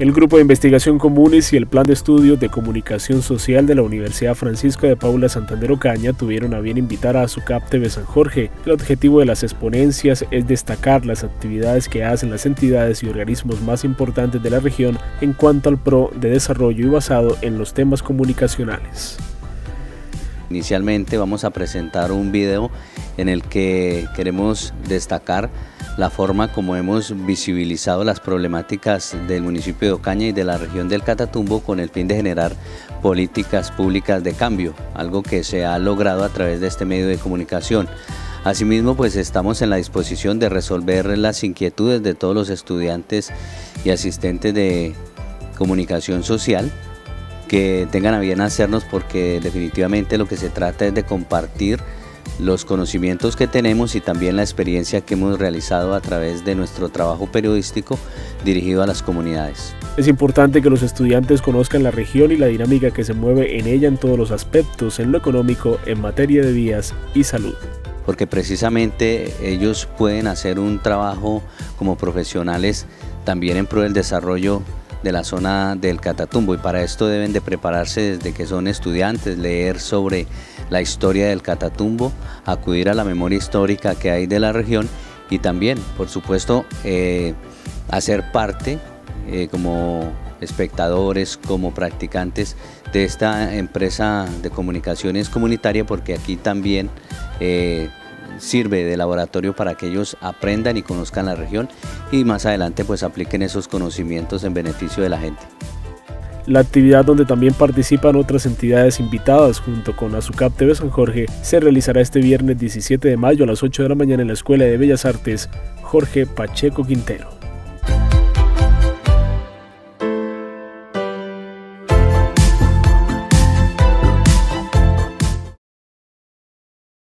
El Grupo de Investigación Comunes y el Plan de Estudios de Comunicación Social de la Universidad Francisco de Paula Santander Ocaña tuvieron a bien invitar a ASUCAP TV San Jorge. El objetivo de las exponencias es destacar las actividades que hacen las entidades y organismos más importantes de la región en cuanto al PRO de desarrollo y basado en los temas comunicacionales. Inicialmente vamos a presentar un video en el que queremos destacar la forma como hemos visibilizado las problemáticas del municipio de Ocaña y de la región del Catatumbo con el fin de generar políticas públicas de cambio, algo que se ha logrado a través de este medio de comunicación. Asimismo, pues estamos en la disposición de resolver las inquietudes de todos los estudiantes y asistentes de comunicación social que tengan a bien hacernos, porque definitivamente lo que se trata es de compartir los conocimientos que tenemos y también la experiencia que hemos realizado a través de nuestro trabajo periodístico dirigido a las comunidades. Es importante que los estudiantes conozcan la región y la dinámica que se mueve en ella en todos los aspectos, en lo económico, en materia de vías y salud. Porque precisamente ellos pueden hacer un trabajo como profesionales también en pro del desarrollo de la zona del Catatumbo, y para esto deben de prepararse desde que son estudiantes, leer sobre la historia del Catatumbo, acudir a la memoria histórica que hay de la región y también, por supuesto, hacer parte como espectadores, como practicantes de esta empresa de comunicaciones comunitaria, porque aquí también sirve de laboratorio para que ellos aprendan y conozcan la región y más adelante pues apliquen esos conocimientos en beneficio de la gente. La actividad, donde también participan otras entidades invitadas junto con ASUCAP TV San Jorge, se realizará este viernes 17 de mayo a las 8 de la mañana en la Escuela de Bellas Artes Jorge Pacheco Quintero.